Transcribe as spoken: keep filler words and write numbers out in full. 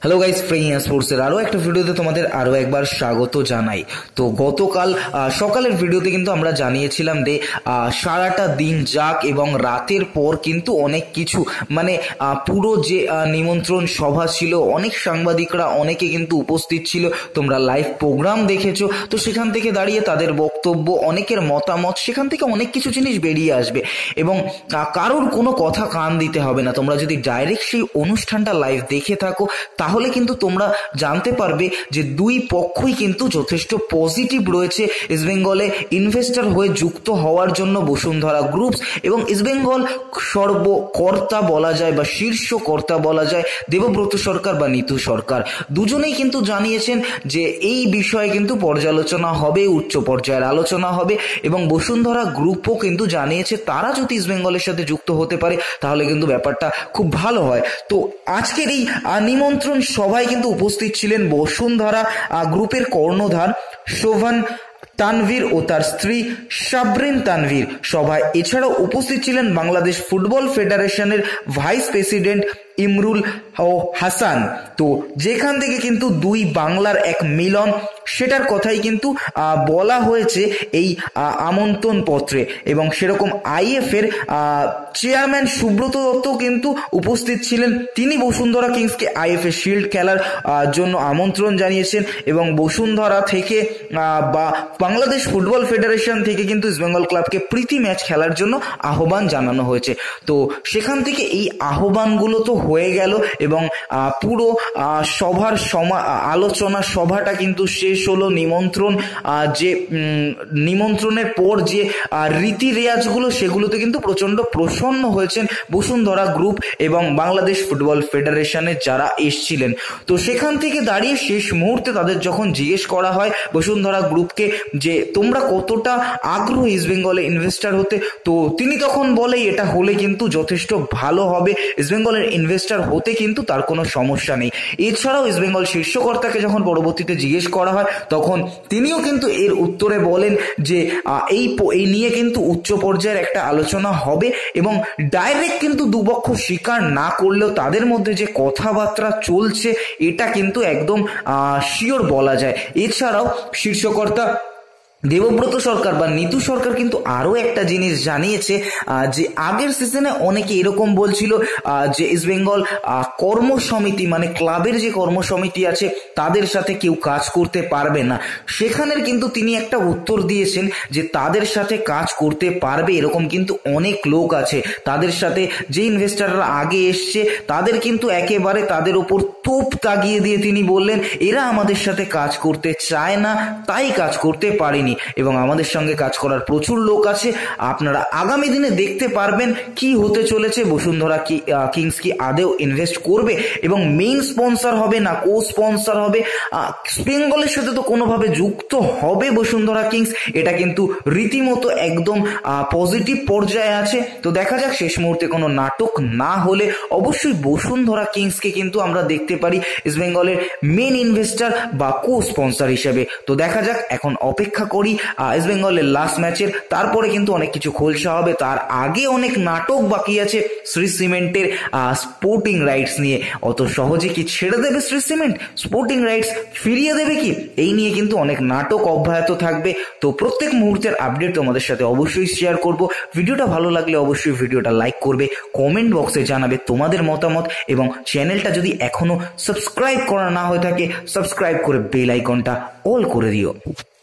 Hello guys, free স্পোর্টসের আরও একটা ভিডিওতে তোমাদের আরও একবার স্বাগত জানাই। তো গতকাল সকালের ভিডিওতে কিন্তু আমরা জানিয়েছিলাম যে সারাটা দিন যাক এবং রাতের পর কিন্তু অনেক কিছু মানে পুরো যে নিমন্ত্রণ সভা ছিল, অনেক সাংবাদিকরা অনেকে কিন্তু উপস্থিত ছিল। তোমরা লাইভ প্রোগ্রাম দেখেছো, তো সেখান থেকে দাঁড়িয়ে তাদের বক্তব্য, অনেকের মতামত, সেখান থেকে অনেক কিছু জিনিস বেরিয়ে আসবে এবং কারোর কোনো কথা কান দিতে হবে না। তোমরা যদি ডাইরেক্ট সেই অনুষ্ঠানটা লাইভ দেখে থাকো তাহলে কিন্তু তোমরা জানতে পারবে যে দুই পক্ষই কিন্তু যথেষ্ট পজিটিভ রয়েছে ইস্টবেঙ্গলে ইনভেস্টর হয়ে যুক্ত হওয়ার জন্য বসুন্ধরা গ্রুপস এবং ইস্টবেঙ্গল সর্বকর্তা বলা যায় বা শীর্ষ কর্তা বলা যায় দেবব্রত সরকার বা নিতু সরকার, দুজনেই কিন্তু জানিয়েছেন যে এই বিষয়ে কিন্তু পর্যালোচনা হবে, উচ্চ পর্যায়ের আলোচনা হবে এবং বসুন্ধরা গ্রুপও কিন্তু জানিয়েছে তারা যদি ইস্টবেঙ্গলের সাথে যুক্ত হতে পারে তাহলে কিন্তু ব্যাপারটা খুব ভালো হয়। তো আজকের এই নিমন্ত্রণ সভায় কিন্তু উপস্থিত ছিলেন বসুন্ধরা গ্রুপের কর্ণধার শোভন তানভীর ও তার স্ত্রী সাবরিন তানভীর। সভায় এছাড়াও উপস্থিত ছিলেন বাংলাদেশ ফুটবল ফেডারেশনের ভাইস প্রেসিডেন্ট ইমরুল ও হাসান। তো যেখান থেকে কিন্তু দুই বাংলার এক মিলন, সেটার কথাই কিন্তু বলা হয়েছে এই আমন্ত্রণ পত্রে এবং সেরকম আইএফ এর চেয়ারম্যান সুব্রত দত্ত কিন্তু উপস্থিত ছিলেন। তিনি বসুন্ধরা কিংসকে আইএফ এ শিল্ড খেলার জন্য আমন্ত্রণ জানিয়েছেন এবং বসুন্ধরা থেকে বা বাংলাদেশ ফুটবল ফেডারেশন থেকে কিন্তু ইস্টবেঙ্গল ক্লাবকে প্রীতি ম্যাচ খেলার জন্য আহ্বান জানানো হয়েছে। তো সেখান থেকে এই আহ্বানগুলো তো হয়ে গেল এবং পুরো সভার সমা আলোচনা সভাটা কিন্তু শেষ হলো। নিমন্ত্রণ যে নিমন্ত্রণের পর যে রীতি রেওয়াজগুলো সেগুলোতে কিন্তু প্রচন্ড প্রসন্ন হয়েছেন বসুন্ধরা গ্রুপ এবং বাংলাদেশ ফুটবল ফেডারেশনের যারা এসছিলেন। তো সেখান থেকে দাঁড়িয়ে শেষ মুহূর্তে তাদের যখন জিজ্ঞেস করা হয় বসুন্ধরা গ্রুপকে যে তোমরা কতটা আগ্রহী ইস্টবেঙ্গলে ইনভেস্টার হতে, তো তিনি তখন বলে এটা হলে কিন্তু যথেষ্ট ভালো হবে, ইস্টবেঙ্গলের ইনভেস্টার হতে কিন্তু তার কোনো সমস্যা নেই। এছাড়াও ইস্টবেঙ্গল শীর্ষকর্তাকে যখন পরবর্তীতে জিজ্ঞেস করা হয় তখন তিনিও কিন্তু এর উত্তরে বলেন যে এই এই নিয়ে কিন্তু উচ্চ পর্যায়ের একটা আলোচনা হবে এবং ডাইরেক্ট কিন্তু দুপক্ষ স্বীকার না করলেও তাদের মধ্যে যে কথাবার্তা চলছে এটা কিন্তু একদম শিওর বলা যায়। এছাড়াও শীর্ষকর্তা দেবব্রত সরকার বা নিতু সরকার কিন্তু আরো একটা জিনিস জানিয়েছে যে আগের সিজনে অনেকে এরকম বলছিল যে ইস্টবেঙ্গল কর্মসমিতি মানে ক্লাবের যে কর্মসমিতি আছে তাদের সাথে কেউ কাজ করতে পারবে না। সেখানের কিন্তু তিনি একটা উত্তর দিয়েছেন যে তাদের সাথে কাজ করতে পারবে এরকম কিন্তু অনেক লোক আছে, তাদের সাথে যে ইনভেস্টাররা আগে এসছে তাদের কিন্তু একেবারে তাদের ওপর তোপ তাগিয়ে দিয়ে তিনি বললেন এরা আমাদের সাথে কাজ করতে চায় না, তাই কাজ করতে পারেনি এবং আমাদের সঙ্গে কাজ করার প্রচুর লোক আছে। আপনারা আগামী দিনে দেখতে পারবেন কি হতে চলেছে, বসুন্ধরা কি কিংস কি আদেও ইনভেস্ট করবে এবং মেইন স্পন্সর হবে না কো স্পন্সর হবে, বেঙ্গলের সাথে তো কোনোভাবে যুক্ত হবে বসুন্ধরা কিংস, এটা কিন্তু রীতিমতো একদম পজিটিভ পর্যায়ে আছে। তো দেখা যাক শেষ মুহূর্তে কোনো নাটক না হলে অবশ্যই বসুন্ধরা কিংসকে কিন্তু আমরা দেখতে পারি ইস্টবেঙ্গলের মেইন ইনভেস্টার বা কো স্পন্সর হিসেবে। তো দেখা যাক, এখন অপেক্ষা করি ইস্টবেঙ্গলের লাস্ট ম্যাচের, তারপরে কিন্তু অনেক কিছু খোলসা হবে। তার আগে অনেক নাটক বাকি আছে শ্রী সিমেন্টের স্পোর্টিং রাইটস নিয়ে। অত সহজে কি ছেড়ে দেবে শ্রী সিমেন্ট? স্পোর্টিং রাইটস ফিরিয়ে দেবে কি? এই নিয়ে কিন্তু অনেক নাটক অব্যাহত থাকবে। তো প্রত্যেক মুহূর্তের আপডেট তোমাদের সাথে অবশ্যই শেয়ার করব। ভিডিওটা ভালো লাগলে অবশ্যই ভিডিওটা লাইক করবে, কমেন্ট বক্সে জানাবে তোমাদের মতামত এবং চ্যানেলটা যদি এখনো সাবস্ক্রাইব করা না হয়ে থাকে সাবস্ক্রাইব করে বেল আইকনটা অল করে দিও।